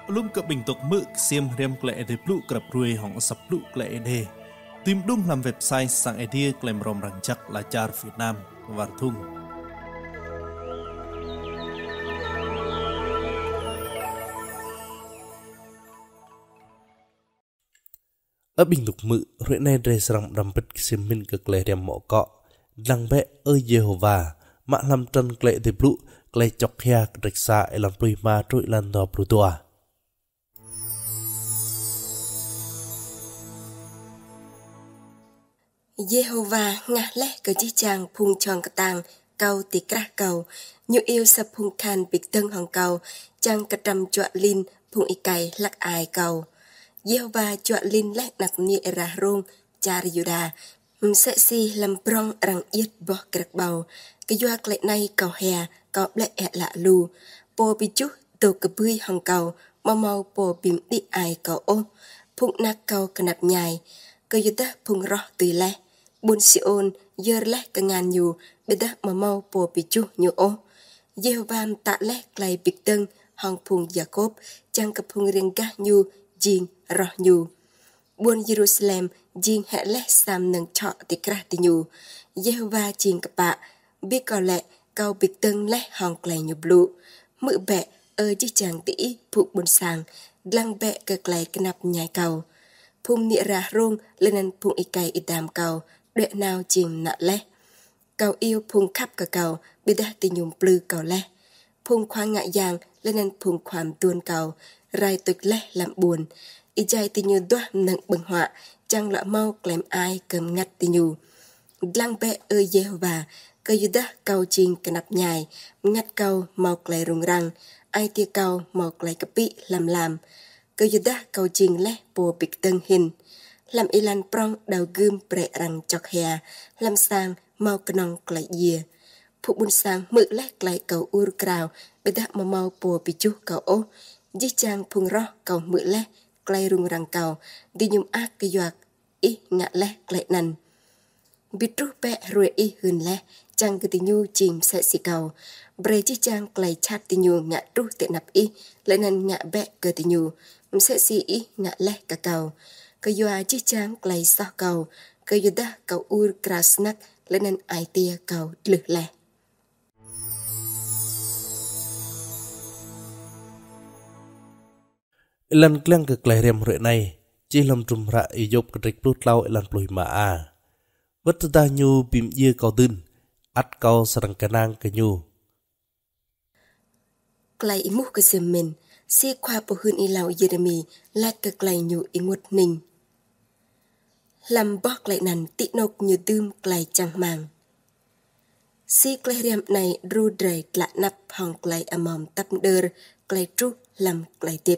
Lum cập bình tục mực xiêm rem klệ để plu cập ruồi hỏng sập plu klệ đề. Tìm đúng làm website sang idea klem rom răng chắc là char Việt Nam và thung. Ở bình tục mực ruồi này để sang đâm bật xiêm min cực klệ rem mỏ cọ. Đăng bẹ ơi Jehovah mạ làm trần klệ để plu klệ chọc hea rạch xa làm plui ma trôi lan đò plu tua. Jehovah ngã lẽ cơ chi chàng phung tròn cái tàng cầu tì krah cầu như yêu sập phung khan bịch tân hòn cầu chàng cái trầm chọa linh phung y cày lắc ai cầu Jehovah chọa linh lẽ nặc nia ra rong char yuda sẽ si làm prong răng yết bỏ krah bầu cái doa lệ này cầu hè cầu lệ lạ lù po bichu tổ cái bưởi hòn cầu mau po bìm đi ai cầu ô phung nặc cầu cái nạp nhài cơ yuda phung rõ tùy lẽ buồn Sion giờ lẽ cả ngàn nhiều bây giờ mà mau po pichu nhiều ô Jehovah tạ lẽ lại bịch tân hong phùng Jacob trang cặp phùng riêng cả nhiều jing rõ nhiều buồn Jerusalem jing hệ lẽ sam nâng trọ thì cả thì nhiều Jehovah jing cặp bạ biết có lẽ câu bịch tân lẽ hong lại nhiều blue mự bẹ ơi chứ chàng tỉ phụ buồn sàng lăng bẹ cực lại cái nạp nhai cầu phùng nịa ra rong lên ăn phùng y cày y đàm cầu đệ nào chìm nạ lẽ cầu yêu phùng khắp cả cầu bị đã tình nhung plư cầu lẽ phùng khoan ngại giang lên ăn phùng khoan tuôn cầu rai tuyệt lẽ làm buồn y dài tình nhung đoa nặng bừng họa chẳng lạ mau kèm ai cầm ngắt tình nhung lăng bẹ ơi Jehovah cơ yu đã cầu chinh cả nạp nhài ngắt cầu mau kèm rung răng ai tia cầu mau kèm cặp bị làm cơ yu đã cầu chinh lẽ bùa bịch tân hình làm ilan prong đầu gươm bệ răng chọc hè làm sang mau cnong lại dìa phụ bún sang mự lách lại cầu ur crào bây đã mà mau bùa bị chú cầu ô dí chang phung ro cầu mự lách lại rung răng cầu đi nhung ác cái doạc ý ngạ lách lại nằn bị trú bẹ rồi ý hưn lách chang cái tình nhu chìm sẽ xì cầu bề dí chang lại chát tình nhu ngạ trú tệ nạp ý lại nằn ngạ bẹ cơ tình nhu sẽ xì ý ngạ lách cả cầu cái doa chi chang lại sao cầu cái doa cầu ur krasnak lên nên ai tia cầu lử lẹ lần klang cực lại rem rưỡi này chỉ làm trùm rạ ý dọc cái trịch lút lau lần plui mà vất ta nhu bìm dưa cầu tin ắt cầu sarang canang cái nhu lại múc cái xiêm mình si qua bộ hươn y lau Jeremy lại cực lại nhu y ngột ninh làm bóc lại nằn tị nộp như tươm lại chẳng màng si klei riam này ru đầy lạ nắp hòng klei amom tắp đơ klei tru làm klei tiếp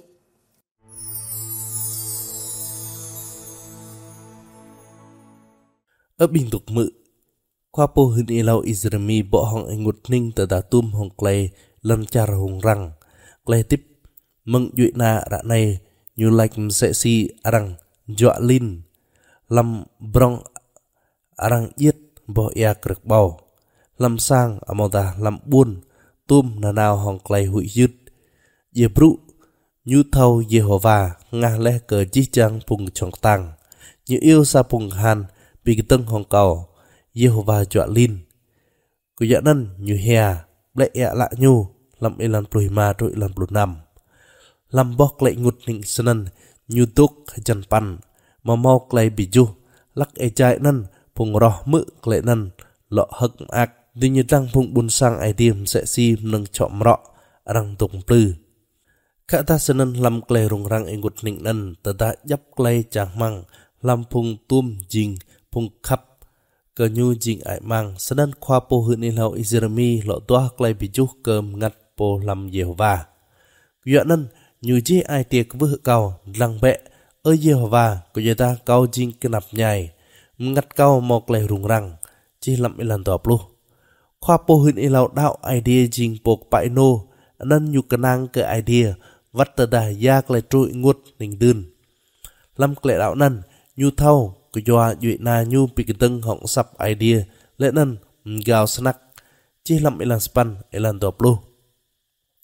ở bình tục mự qua po hươn y lau Jeremy bỏ hong anh ngột ninh từ đà tum hong klei lâm char hong răng klei tiếp mừng duy na rạ này như lạch sẽ si răng dọa linh lâm brong arang yết bo ya krek bao lâm sang amoda lâm buôn tum na nào hong klei hui yết ye bru như thâu Jehovah nga lẽ cờ chi chang phùng chong tang như yêu sa phùng han bị cái tân hong cầu Jehovah dọa linh cứ dạ nân như hè lẽ ya lạ nhu lâm elan plui ma trôi lan plu nam lâm bok lệ ngụt nịnh sân như tuk chân pan mà mau klei biju lắc e chai nan phùng rò mự klei nan lọ hắc ác tuy nhiên đang phùng bun sang ai tiêm sẽ si nâng chọm rọ răng tụng plư cả ta sân làm klei rung răng e ngụt nịnh nan ta đã dấp klei chàng mang làm phùng tuom jing phùng khắp cơ nhu jing ai mang sân khoa po hươn in lau Jeremy lọ toa klei biju cơm ngặt po làm Jehovah dọa nan như chi ai tiệc vư cầu lăng bẹ ơi Jehovah của người ta cao jing cái nạp nhài ngắt cao một lời rung răng chỉ làm một lần tọp luôn khoa po hươn y lau đạo idea jing bộc bại nô nên nhu cơ năng cái idea vắt tờ đà yak lại trụi ngút nình đơn lâm lệ đạo năn nhu thâu của doa duy na nhu bị cái tân họng sắp idea lệ năn gào snack chỉ làm một lần span một lần tọp luôn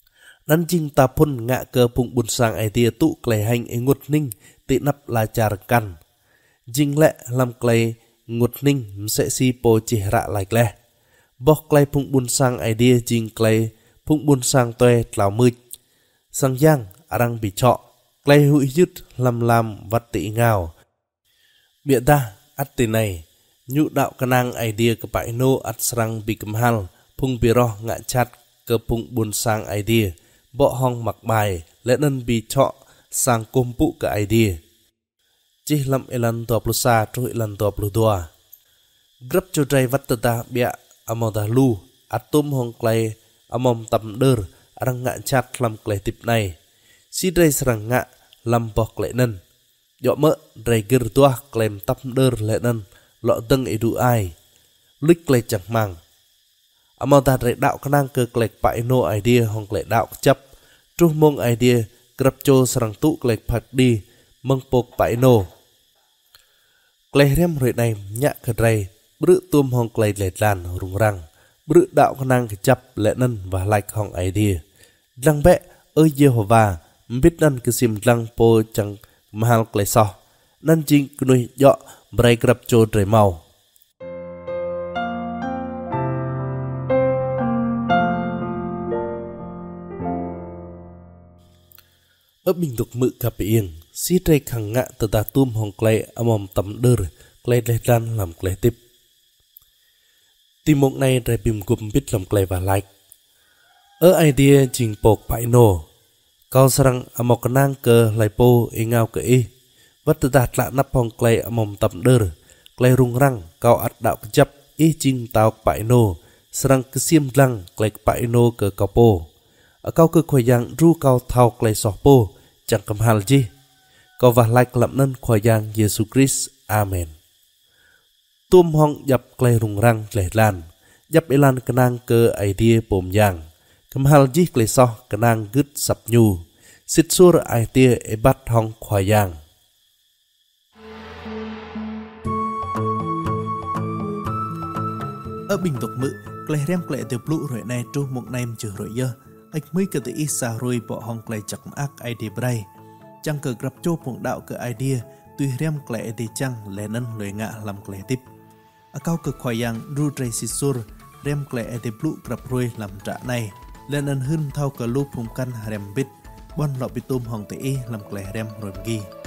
nan jing ta pun ngạ cơ phung bun sang idea tụ clay hành e ngột ninh tị nắp là char căn jing lệ làm clay ngột ninh sẽ si po chỉ rạ lại lẹ bọc clay phung bun sang idea jing clay phung bun sang toe tlau mực sang giang arang bị trọ clay hụi dứt làm vắt tị ngào bịa ta ắt tị này nhu đạo kanang idea ke pak no at serang bi kemhal phung biroh ngạ chat ke phung bun sang idea bo hong mặc bài lẽ nên bị trọ sang công phụ ke idea chỉ làm elan to plusa tru elan to pludua grab cho drai vattata bia amoda lu atom hong clay amom tam der arang ngạ chat làm clay tip này si drai serang ngạ làm bok lẽ nên dọ mỡ drai gir tua claim tam der lẽ nên lọ tâng edu ai lịch clay chẳng mang among ta drai đạo kanang ke clay pai no idea hong clay đạo chấp tru mong idea grab cho serang tu clay phak đi mong pok pai no clay rem rồi này nhạ ke drai bru tum hong clay lệ lan rung rang bru đạo kanang ke chấp lẽ nên và like hong idea lang bẹ ơi Jehovah biết nan ke sim lang po chẳng mahal clay so nan jing knui dọ brai grab cho drai mau ở bình tục mự cà pieng si drai khang ngạ từ ta tum hong clay amom tam der clay lệ lan làm clay tip tim mộng này drai bim gum biết làm clay và like ở idea jing pok pai no kau serang amok nang ke laipo ingau ke i vắt đạt lạ nắp hong clay amom tam der clay rung rang kau at đạo chấp i jing tao pai no serang ke sim lang clay pai no ke kapo ở kau ke khoai yang ru kau thao clay sopo chẳng cầm hal ji kau và like làm nên khoai yang Jesus Christ amen tum hong dập clay rung rang lệ lan dập elan kenang ke idea pom yang cầm hal ji clay so kenang gứt sập nhu sit sur idea e bat hong khoai yang ở bình tục mự clay rem clay từ blue rồi này tru một nem chữ rồi giờ ách mới cái tự isa rồi bỏ hong clay chặt ác idea bray chẳng cờ gặp cho phong đạo cái idea tuy rem clay thì chẳng lẽ nên lời ngạ làm clay tip ở cao cực khoai yang ru tray sit sur rem clay thì blue gặp rồi làm trả này lẽ nên hơn thao cờ lúc phong căn rem bit bon lọ bị tôm hong tự làm clay rem rồi ghi